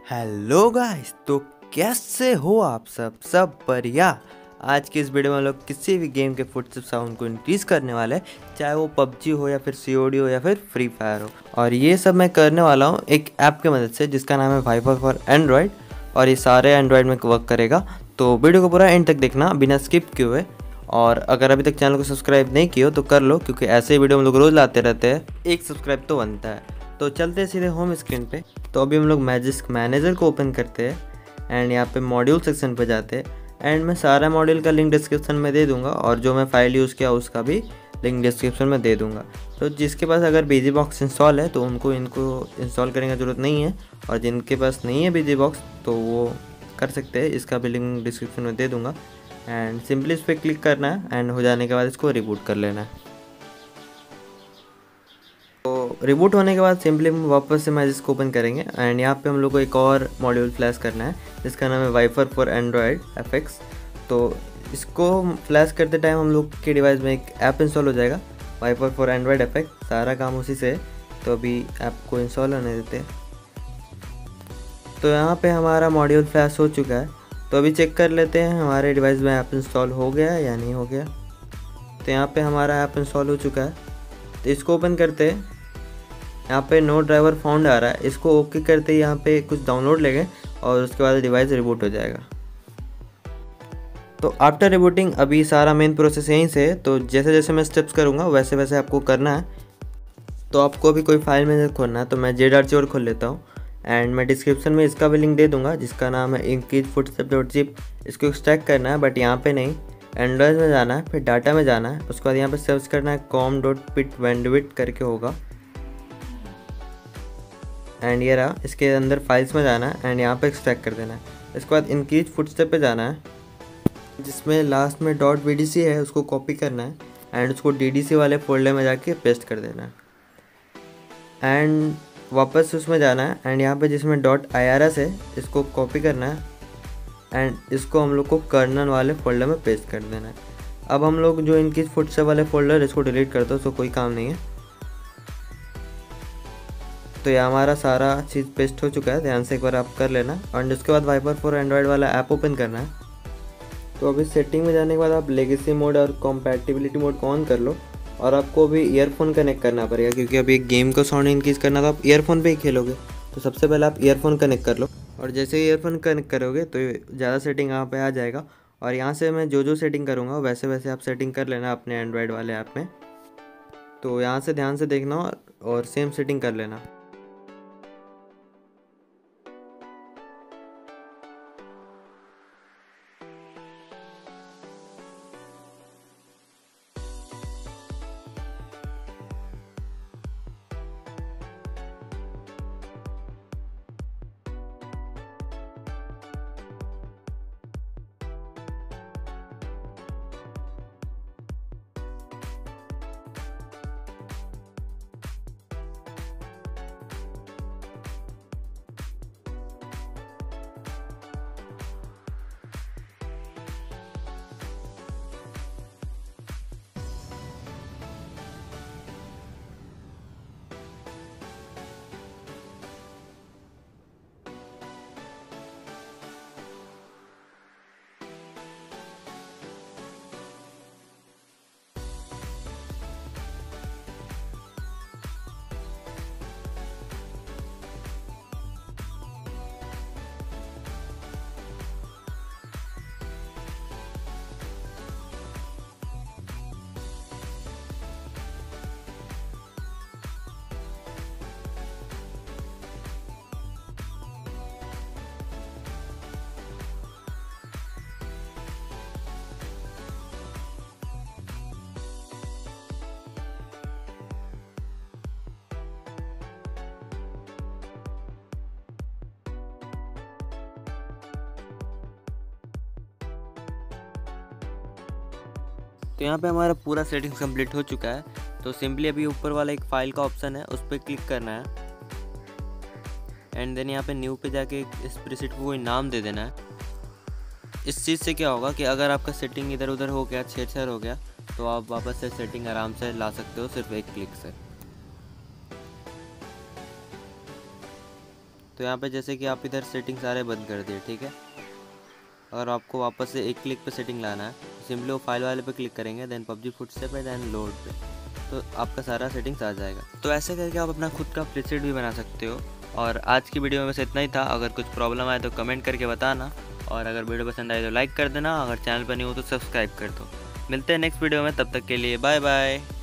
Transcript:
Hello guys, तो कैसे हो आप सब बढ़िया। आज की इस वीडियो में हम लोग किसी भी गेम के फुटस्टेप साउंड को इंक्रीज करने वाले हैं, चाहे वो पबजी हो या फिर सीओडी हो या फिर फ्री फायर हो। और ये सब मैं करने वाला हूँ एक ऐप की मदद से जिसका नाम है वाइपर फॉर एंड्रॉयड, और ये सारे एंड्रॉयड में वर्क करेगा। तो वीडियो को पूरा एंड तक देखना बिना स्किप किए हुए। और अगर अभी तक चैनल को सब्सक्राइब नहीं किया हो तो कर लो, क्योंकि ऐसे ही वीडियो हम लोग रोज़ लाते रहते हैं, एक सब्सक्राइब तो बनता है। तो चलते हैं सीधे होम स्क्रीन पे। तो अभी हम लोग मैजिक मैनेजर को ओपन करते हैं एंड यहाँ पे मॉड्यूल सेक्शन पे जाते हैं। एंड मैं सारा मॉड्यूल का लिंक डिस्क्रिप्शन में दे दूंगा, और जो मैं फाइल यूज़ किया उसका भी लिंक डिस्क्रिप्शन में दे दूंगा। तो जिसके पास अगर बीजी बॉक्स इंस्टॉल है तो इनको इंस्टॉल करने की ज़रूरत नहीं है, और जिनके पास नहीं है बीजी बॉक्स तो वो कर सकते हैं, इसका भी लिंक डिस्क्रिप्शन में दे दूँगा। एंड सिंपली इस पर क्लिक करना है एंड हो जाने के बाद इसको रिबूट कर लेना है। तो रिबूट होने के बाद सिंपली हम वापस से मैजिक को ओपन करेंगे एंड यहाँ पे हम लोग को एक और मॉड्यूल फ्लैश करना है जिसका नाम है वाइपर फॉर एंड्रॉयड एफएक्स। तो इसको फ्लैश करते टाइम हम लोग के डिवाइस में एक ऐप इंस्टॉल हो जाएगा, वाइपर फॉर एंड्रॉयड एफएक्स। सारा काम उसी से है, तो अभी ऐप को इंस्टॉल होने देते हैं। तो यहाँ पे हमारा मॉड्यूल फ्लैश हो चुका है। तो अभी चेक कर लेते हैं हमारे डिवाइस में ऐप इंस्टॉल हो गया है या नहीं हो गया। तो यहाँ पे हमारा ऐप इंस्टॉल हो चुका है, तो इसको ओपन करते हैं। यहाँ पे नो ड्राइवर फाउंड आ रहा है, इसको ओके करते ही यहाँ पे कुछ डाउनलोड लेंगे और उसके बाद डिवाइस रिबूट हो जाएगा। तो आफ्टर रिबूटिंग अभी सारा मेन प्रोसेस यहीं से है, तो जैसे जैसे मैं स्टेप्स करूँगा वैसे वैसे आपको करना है। तो आपको अभी कोई फाइल मैनेजर खोलना है, तो मैं जेड खोल लेता हूँ एंड मैं डिस्क्रिप्शन में इसका भी लिंक दे दूँगा जिसका नाम है increasefootstep.zip। इसको एक्सट्रैक्ट करना है, बट यहाँ पे नहीं, एंड्रॉयड में जाना है, फिर डाटा में जाना है, उसके बाद यहाँ पे सर्च करना है com.pitbandwidth करके होगा। एंड ये रहा, इसके अंदर फाइल्स में जाना है एंड यहाँ पे एक्सट्रैक्ट कर देना है। इसके बाद इंक्रीज फुटस्टेप पे जाना है, जिसमें लास्ट में .vdc है, उसको कॉपी करना है एंड उसको ddc वाले फोल्डर में जाके पेस्ट कर देना है। एंड वापस उसमें जाना है एंड यहाँ पे जिसमें .irs है इसको कॉपी करना है एंड इसको हम लोग को कर्नल वाले फोल्डर में पेस्ट कर देना है। अब हम लोग जो इंक्रीज फुटस्टेप वाले फोल्डर इसको डिलीट कर दो, उसको कोई काम नहीं है। तो ये हमारा सारा चीज़ पेस्ट हो चुका है, ध्यान से एक बार आप कर लेना। और उसके बाद वाइपर फॉर एंड्रॉयड वाला ऐप ओपन करना है। तो अभी सेटिंग में जाने के बाद आप लेगेसी मोड और कॉम्पैटिबिलिटी मोड को ऑन कर लो, और आपको भी ईयरफोन कनेक्ट करना पड़ेगा, क्योंकि अभी एक गेम का साउंड इंक्रीज़ करना तो आप ईयरफोन पे ही खेलोगे। तो सबसे पहले आप ईयरफोन कनेक्ट कर लो, और जैसे ही ईयरफोन कनेक्ट करोगे तो ज़्यादा सेटिंग यहाँ पे आ जाएगा। और यहाँ से मैं जो सेटिंग करूँगा वैसे वैसे आप सेटिंग कर लेना अपने एंड्रॉयड वाले ऐप में। तो यहाँ से ध्यान से देखना और सेम सेटिंग कर लेना। तो यहाँ पे हमारा पूरा सेटिंग्स कंप्लीट हो चुका है। तो सिंपली अभी ऊपर वाला एक फाइल का ऑप्शन है, उस पर क्लिक करना है एंड देन यहाँ पे न्यू पे जाके इस प्रीसेट को कोई नाम दे देना है। इस चीज़ से क्या होगा कि अगर आपका सेटिंग इधर उधर हो गया, छेड़छाड़ हो गया, तो आप वापस से सेटिंग आराम से ला सकते हो सिर्फ एक क्लिक से। तो यहाँ पे जैसे कि आप इधर सेटिंग सारे बंद कर दिए, ठीक है। और आपको वापस से एक क्लिक पे सेटिंग लाना है, सिंपली वो फाइल वाले पे क्लिक करेंगे, देन पबजी फुटस्टेप पे, देन लोड पे, तो आपका सारा सेटिंग्स आ जाएगा। तो ऐसे करके आप अपना खुद का प्रीसेट भी बना सकते हो। और आज की वीडियो में बस इतना ही था। अगर कुछ प्रॉब्लम आए तो कमेंट करके बताना, और अगर वीडियो पसंद आए तो लाइक कर देना, अगर चैनल पर नहीं हो तो सब्सक्राइब कर दो। मिलते हैं नेक्स्ट वीडियो में, तब तक के लिए बाय बाय।